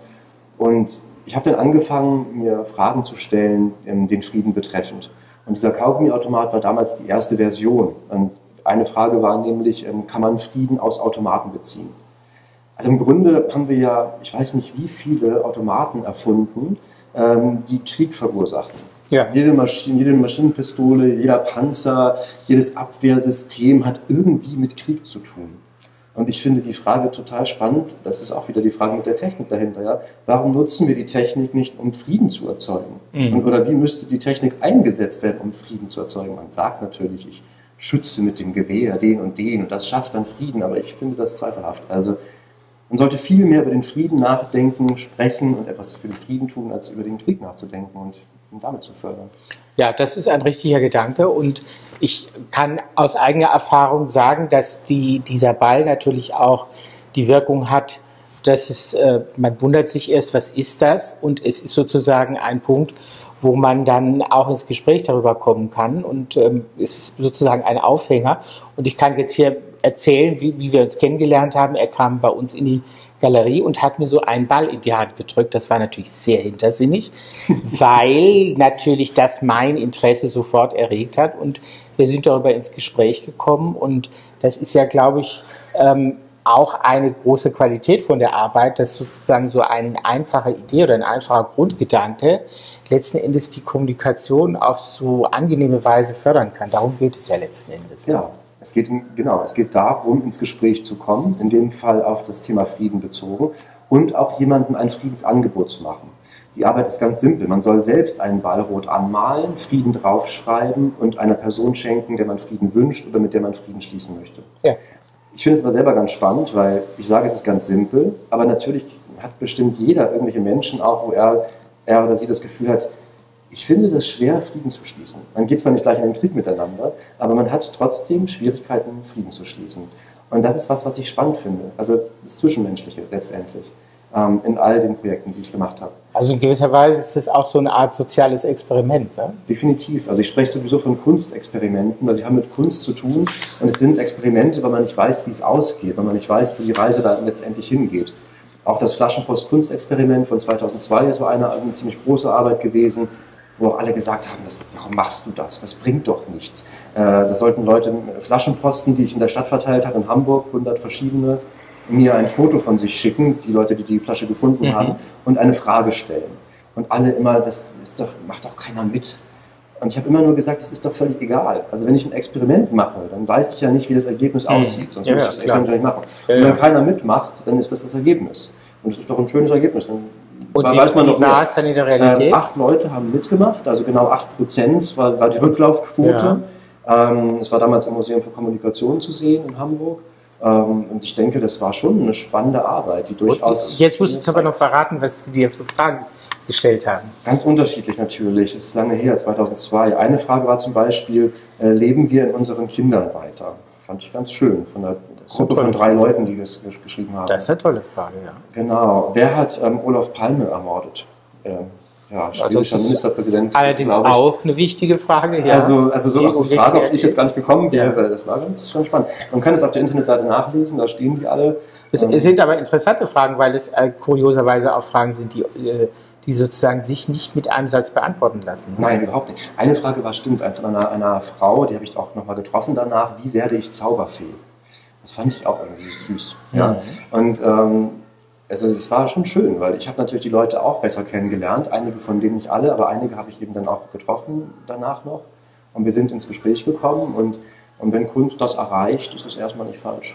Und ich habe dann angefangen, mir Fragen zu stellen, den Frieden betreffend. Und dieser Kaugummiautomat war damals die erste Version. Und eine Frage war nämlich, kann man Frieden aus Automaten beziehen? Also im Grunde haben wir ja, ich weiß nicht wie viele Automaten erfunden, die Krieg verursachen. Ja. Jede Maschine, jede Maschinenpistole, jeder Panzer, jedes Abwehrsystem hat irgendwie mit Krieg zu tun. Und ich finde die Frage total spannend, das ist auch wieder die Frage mit der Technik dahinter. Ja? Warum nutzen wir die Technik nicht, um Frieden zu erzeugen? Mhm. Und, oder wie müsste die Technik eingesetzt werden, um Frieden zu erzeugen? Man sagt natürlich, ich schütze mit dem Gewehr den und den und das schafft dann Frieden, aber ich finde das zweifelhaft. Also man sollte viel mehr über den Frieden nachdenken, sprechen und etwas für den Frieden tun, als über den Krieg nachzudenken und ihn damit zu fördern. Ja, das ist ein richtiger Gedanke und ich kann aus eigener Erfahrung sagen, dass die, dieser Ball natürlich auch die Wirkung hat, dass es, äh, man wundert sich erst, was ist das? Und es ist sozusagen ein Punkt, wo man dann auch ins Gespräch darüber kommen kann. Und ähm, es ist sozusagen ein Aufhänger. Und ich kann jetzt hier erzählen, wie, wie wir uns kennengelernt haben. Er kam bei uns in die Galerie und hat mir so einen Ball in die Hand gedrückt. Das war natürlich sehr hintersinnig, weil natürlich das mein Interesse sofort erregt hat. Und wir sind darüber ins Gespräch gekommen. Und das ist ja, glaube ich, ähm, auch eine große Qualität von der Arbeit, dass sozusagen so eine einfache Idee oder ein einfacher Grundgedanke letzten Endes die Kommunikation auf so angenehme Weise fördern kann. Darum geht es ja letzten Endes. Ja, es geht, genau, es geht darum, ins Gespräch zu kommen, in dem Fall auf das Thema Frieden bezogen und auch jemandem ein Friedensangebot zu machen. Die Arbeit ist ganz simpel. Man soll selbst einen Ball rot anmalen, Frieden draufschreiben und einer Person schenken, der man Frieden wünscht oder mit der man Frieden schließen möchte. Ja. Ich finde es aber selber ganz spannend, weil ich sage, es ist ganz simpel, aber natürlich hat bestimmt jeder irgendwelche Menschen auch, wo er, er oder sie das Gefühl hat, ich finde das schwer, Frieden zu schließen. Man geht zwar nicht gleich in den Krieg miteinander, aber man hat trotzdem Schwierigkeiten, Frieden zu schließen. Und das ist was, was ich spannend finde. Also das Zwischenmenschliche letztendlich ähm, in all den Projekten, die ich gemacht habe. Also in gewisser Weise ist es auch so eine Art soziales Experiment, ne? Definitiv. Also ich spreche sowieso von Kunstexperimenten, weil sie haben mit Kunst zu tun und es sind Experimente, weil man nicht weiß, wie es ausgeht, weil man nicht weiß, wo die Reise da letztendlich hingeht. Auch das Flaschenpost-Kunstexperiment von zweitausendzwei ist so eine, eine ziemlich große Arbeit gewesen, wo auch alle gesagt haben, das, warum machst du das? Das bringt doch nichts. Äh, das sollten Leute Flaschenposten, die ich in der Stadt verteilt habe, in Hamburg, hundert verschiedene, mir ein Foto von sich schicken, die Leute, die die Flasche gefunden mhm. haben, und eine Frage stellen. Und alle immer, das ist doch, macht doch keiner mit. Und ich habe immer nur gesagt, das ist doch völlig egal. Also wenn ich ein Experiment mache, dann weiß ich ja nicht, wie das Ergebnis mhm. aussieht. Sonst ja, muss ich ja, das Experiment ja nicht machen. Ja, und wenn ja. keiner mitmacht, dann ist das das Ergebnis. Und das ist doch ein schönes Ergebnis. Dann und weiß wie, man wie doch war es dann in der Realität? Ähm, acht Leute haben mitgemacht, also genau acht Prozent war, war die Rücklaufquote. Ja. Ähm, es war damals im Museum für Kommunikation zu sehen in Hamburg. Ähm, und ich denke, das war schon eine spannende Arbeit, die durchaus... Und jetzt musst du uns aber noch verraten, was sie dir für Fragen gestellt haben. Ganz unterschiedlich natürlich, es ist lange her, zweitausendzwei. Eine Frage war zum Beispiel, äh, leben wir in unseren Kindern weiter? Fand ich ganz schön, von der Gruppe von drei Leuten, die das geschrieben haben. Das ist eine tolle Frage, ja. Genau. Wer hat ähm, Olof Palme ermordet? Ähm, ja, schwedischer also Ministerpräsident. Allerdings auch eine wichtige Frage. Ja. Also, also so auf die Frage, auf die ich jetzt gar nicht gekommen wäre, ja. Das war ganz, ganz spannend. Man kann es auf der Internetseite nachlesen, da stehen die alle. Es, ähm, es sind aber interessante Fragen, weil es äh, kurioserweise auch Fragen sind, die... Äh, die sozusagen sich nicht mit einem Satz beantworten lassen. Nein, überhaupt nicht. Eine Frage war, stimmt, von einer, einer Frau, die habe ich auch nochmal getroffen danach, wie werde ich Zauberfee? Das fand ich auch irgendwie süß. Ja. Mhm. Und ähm, also das war schon schön, weil ich habe natürlich die Leute auch besser kennengelernt, einige von denen nicht alle, aber einige habe ich eben dann auch getroffen danach noch. Und wir sind ins Gespräch gekommen und, und wenn Kunst das erreicht, ist das erstmal nicht falsch.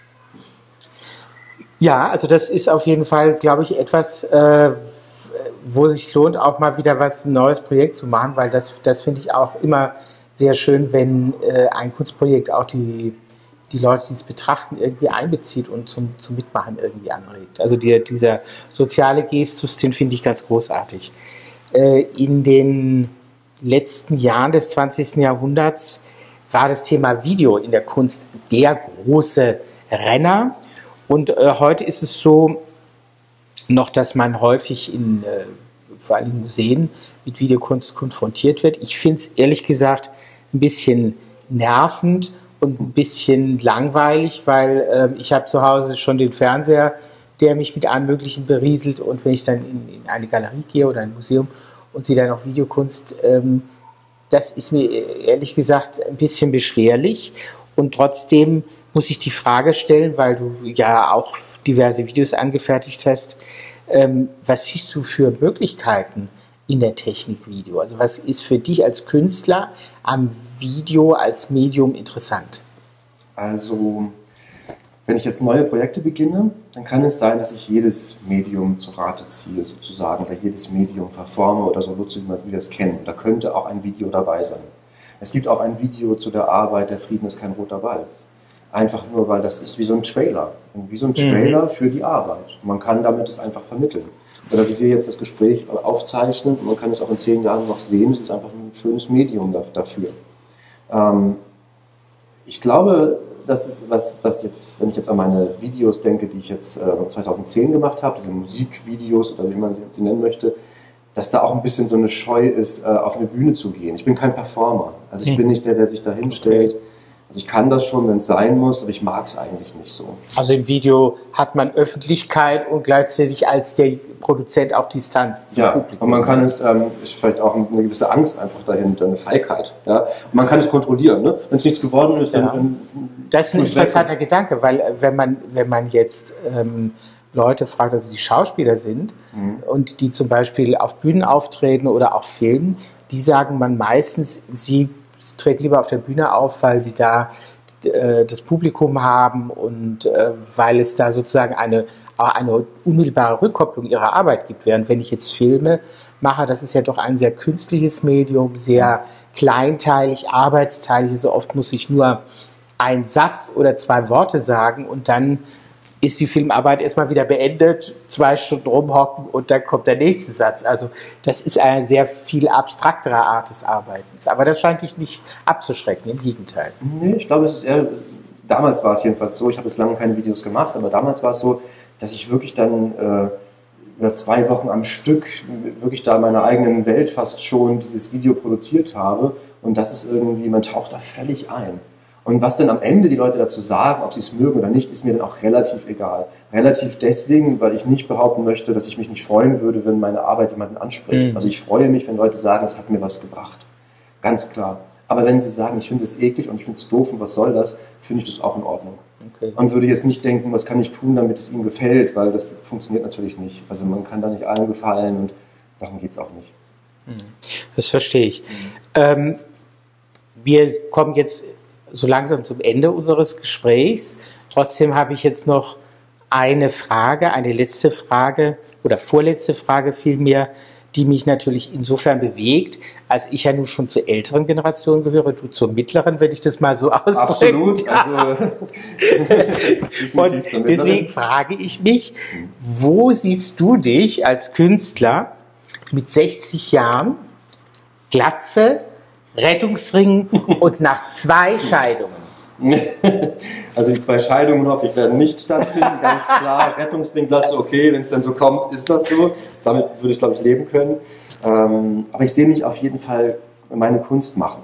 Ja, also das ist auf jeden Fall, glaube ich, etwas... Äh, wo sich lohnt, auch mal wieder was ein neues Projekt zu machen, weil das, das finde ich auch immer sehr schön, wenn äh, ein Kunstprojekt auch die, die Leute, die es betrachten, irgendwie einbezieht und zum, zum Mitmachen irgendwie anregt. Also die, dieser soziale Gestus, den finde ich ganz großartig. Äh, in den letzten Jahren des zwanzigsten Jahrhunderts war das Thema Video in der Kunst der große Renner und äh, heute ist es so, noch, dass man häufig in äh, vor allem Museen mit Videokunst konfrontiert wird. Ich finde es ehrlich gesagt ein bisschen nervend und ein bisschen langweilig, weil äh, ich habe zu Hause schon den Fernseher, der mich mit allem Möglichen berieselt, und wenn ich dann in, in eine Galerie gehe oder ein Museum und sehe dann auch Videokunst, ähm, das ist mir ehrlich gesagt ein bisschen beschwerlich, und trotzdem muss ich die Frage stellen, weil du ja auch diverse Videos angefertigt hast, ähm, was siehst du für Möglichkeiten in der Technik Video? Also was ist für dich als Künstler am Video als Medium interessant? Also, wenn ich jetzt neue Projekte beginne, dann kann es sein, dass ich jedes Medium zu Rate ziehe sozusagen oder jedes Medium verforme oder so nutze, wie wir es kennen. Da könnte auch ein Video dabei sein. Es gibt auch ein Video zu der Arbeit Der Frieden ist kein roter Ball. Einfach nur, weil das ist wie so ein Trailer. Wie so ein Trailer mhm. für die Arbeit. Man kann damit es einfach vermitteln. Oder wie wir jetzt das Gespräch aufzeichnen, man kann es auch in zehn Jahren noch sehen, es ist einfach ein schönes Medium dafür. Ähm, ich glaube, das ist was, was jetzt, wenn ich jetzt an meine Videos denke, die ich jetzt äh, zweitausendzehn gemacht habe, diese Musikvideos oder wie man sie, sie nennen möchte, dass da auch ein bisschen so eine Scheu ist, auf eine Bühne zu gehen. Ich bin kein Performer. Also ich hm. bin nicht der, der sich da hinstellt. Also ich kann das schon, wenn es sein muss, aber ich mag es eigentlich nicht so. Also im Video hat man Öffentlichkeit und gleichzeitig als der Produzent auch Distanz zum ja, Publikum. Und man kann es, ähm, ist vielleicht auch eine gewisse Angst einfach dahinter, eine Feigheit. Ja? Und man kann es kontrollieren. Ne? Wenn es nichts geworden ist, dann... Ja. dann das ist ein interessanter Gedanke, weil wenn man, wenn man jetzt ähm, Leute fragt, also die Schauspieler sind mhm. und die zum Beispiel auf Bühnen auftreten oder auch filmen, die sagen man meistens, sie treten lieber auf der Bühne auf, weil sie da äh, das Publikum haben und äh, weil es da sozusagen eine, eine unmittelbare Rückkopplung ihrer Arbeit gibt. Während wenn ich jetzt Filme mache, das ist ja doch ein sehr künstliches Medium, sehr kleinteilig, arbeitsteilig. Also oft muss ich nur einen Satz oder zwei Worte sagen und dann ist die Filmarbeit erstmal wieder beendet, zwei Stunden rumhocken und dann kommt der nächste Satz. Also das ist eine sehr viel abstraktere Art des Arbeitens. Aber das scheint dich nicht abzuschrecken, im Gegenteil. Nee, ich glaube, es ist eher, damals war es jedenfalls so, ich habe bislang keine Videos gemacht, aber damals war es so, dass ich wirklich dann äh, über zwei Wochen am Stück wirklich da in meiner eigenen Welt fast schon dieses Video produziert habe und das ist irgendwie, man taucht da völlig ein. Und was dann am Ende die Leute dazu sagen, ob sie es mögen oder nicht, ist mir dann auch relativ egal. Relativ deswegen, weil ich nicht behaupten möchte, dass ich mich nicht freuen würde, wenn meine Arbeit jemanden anspricht. Mhm. Also ich freue mich, wenn Leute sagen, es hat mir was gebracht. Ganz klar. Aber wenn sie sagen, ich finde es eklig und ich finde es doof und was soll das, finde ich das auch in Ordnung. Okay. Und würde jetzt nicht denken, was kann ich tun, damit es ihnen gefällt, weil das funktioniert natürlich nicht. Also man kann da nicht allen gefallen und darum geht es auch nicht. Das verstehe ich. Mhm. Ähm, wir kommen jetzt so langsam zum Ende unseres Gesprächs. Trotzdem habe ich jetzt noch eine Frage, eine letzte Frage oder vorletzte Frage vielmehr, die mich natürlich insofern bewegt, als ich ja nun schon zur älteren Generation gehöre, du zur mittleren, wenn ich das mal so ausdrücken. Absolut. Also, und deswegen frage ich mich, wo siehst du dich als Künstler mit sechzig Jahren, Glatze, Rettungsring und nach zwei Scheidungen? Also die zwei Scheidungen hoffe ich werden nicht stattfinden, ganz klar. Rettungsring, Glatze, okay, wenn es dann so kommt, ist das so. Damit würde ich, glaube ich, leben können. Ähm, aber ich sehe mich auf jeden Fall meine Kunst machen.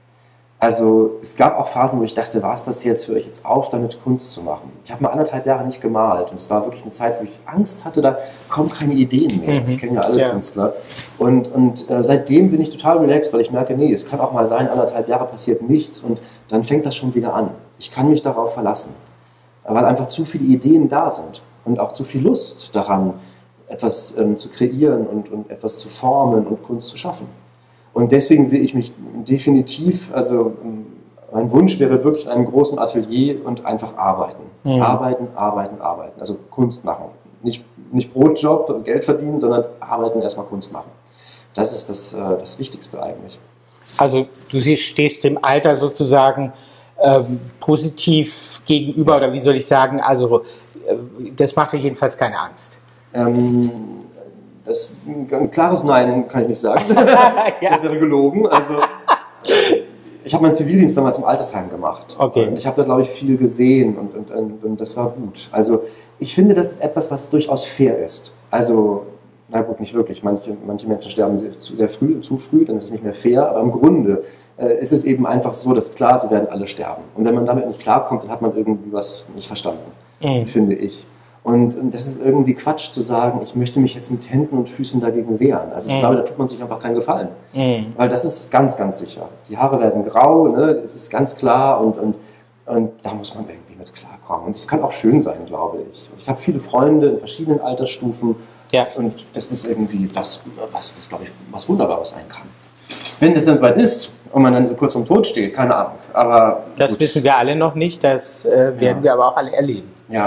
Also es gab auch Phasen, wo ich dachte, war es das jetzt, höre ich jetzt auf, damit Kunst zu machen. Ich habe mal anderthalb Jahre nicht gemalt und es war wirklich eine Zeit, wo ich Angst hatte, da kommen keine Ideen mehr. Das kennen ja alle ja. Künstler. Und, und äh, seitdem bin ich total relaxed, weil ich merke, nee, es kann auch mal sein, anderthalb Jahre passiert nichts und dann fängt das schon wieder an. Ich kann mich darauf verlassen, weil einfach zu viele Ideen da sind und auch zu viel Lust daran, etwas ähm, zu kreieren und, und etwas zu formen und Kunst zu schaffen. Und deswegen sehe ich mich definitiv, also mein Wunsch wäre wirklich in einem großen Atelier und einfach arbeiten. Mhm. Arbeiten, arbeiten, arbeiten. Also Kunst machen. Nicht, nicht Brotjob, Geld verdienen, sondern arbeiten, erstmal Kunst machen. Das ist das, das Wichtigste eigentlich. Also du stehst dem Alter sozusagen ähm, positiv gegenüber, oder wie soll ich sagen, also äh, das macht dir jedenfalls keine Angst. Ähm, Das, ein klares Nein kann ich nicht sagen. Ja. Das wäre gelogen. Also, ich habe meinen Zivildienst damals im Altersheim gemacht. Okay. Und ich habe da, glaube ich, viel gesehen und, und, und, und das war gut. Also ich finde, das ist etwas, was durchaus fair ist. Also, na gut, nicht wirklich. Manche, manche Menschen sterben sehr, sehr früh, zu früh, dann ist es nicht mehr fair. Aber im Grunde äh, ist es eben einfach so, dass klar, sie werden alle sterben. Und wenn man damit nicht klarkommt, dann hat man irgendwie was nicht verstanden, mhm. finde ich. Und, und das ist irgendwie Quatsch zu sagen, ich möchte mich jetzt mit Händen und Füßen dagegen wehren. Also ich mm. glaube, da tut man sich einfach keinen Gefallen. Mm. Weil das ist ganz, ganz sicher. Die Haare werden grau, ne? Das ist ganz klar und, und, und da muss man irgendwie mit klarkommen. Und es kann auch schön sein, glaube ich. Ich habe viele Freunde in verschiedenen Altersstufen ja. und das ist irgendwie das, was, was, glaube ich, was Wunderbares sein kann. Wenn das dann soweit ist und man dann so kurz vorm Tod steht, keine Ahnung. Aber das gut. Wissen wir alle noch nicht, das äh, werden ja. wir aber auch alle erleben. Ja.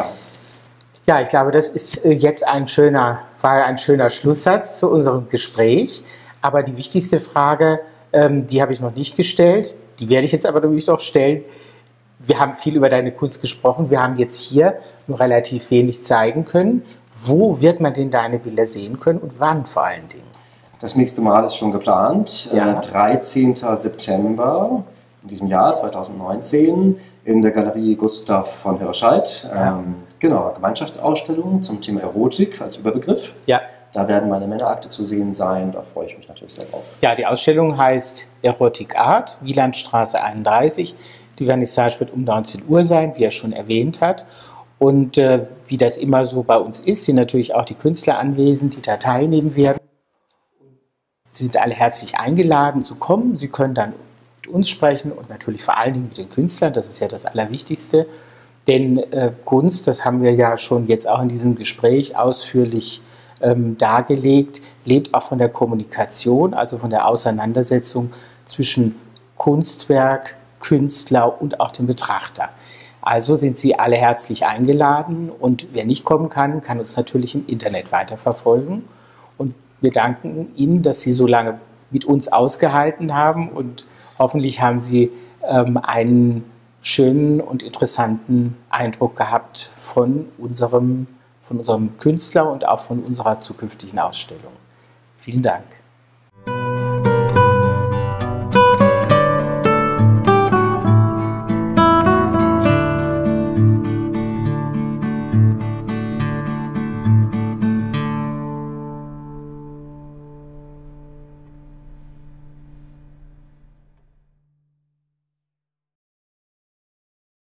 Ja, ich glaube, das ist jetzt ein schöner, war ein schöner Schlusssatz zu unserem Gespräch. Aber die wichtigste Frage, ähm, die habe ich noch nicht gestellt, die werde ich jetzt aber natürlich doch stellen. Wir haben viel über deine Kunst gesprochen, wir haben jetzt hier nur relativ wenig zeigen können. Wo wird man denn deine Bilder sehen können und wann vor allen Dingen? Das nächste Mal ist schon geplant, ja. äh, dreizehnten September in diesem Jahr zweitausendneunzehn in der Galerie Gustav von Hirscheid. Ja. Ähm, Genau, Gemeinschaftsausstellung zum Thema Erotik als Überbegriff. Ja. Da werden meine Männerakte zu sehen sein. Da freue ich mich natürlich sehr drauf. Ja, die Ausstellung heißt Erotic Art, Wielandstraße einunddreißig. Die Vernissage wird um neunzehn Uhr sein, wie er schon erwähnt hat. Und äh, wie das immer so bei uns ist, sind natürlich auch die Künstler anwesend, die da teilnehmen werden. Sie sind alle herzlich eingeladen zu kommen. Sie können dann mit uns sprechen und natürlich vor allen Dingen mit den Künstlern. Das ist ja das Allerwichtigste. Denn äh, Kunst, das haben wir ja schon jetzt auch in diesem Gespräch ausführlich ähm, dargelegt, lebt auch von der Kommunikation, also von der Auseinandersetzung zwischen Kunstwerk, Künstler und auch dem Betrachter. Also sind Sie alle herzlich eingeladen und wer nicht kommen kann, kann uns natürlich im Internet weiterverfolgen. Und wir danken Ihnen, dass Sie so lange mit uns ausgehalten haben und hoffentlich haben Sie ähm, einen schönen und interessanten Eindruck gehabt von unserem, von unserem Künstler und auch von unserer zukünftigen Ausstellung. Vielen Dank.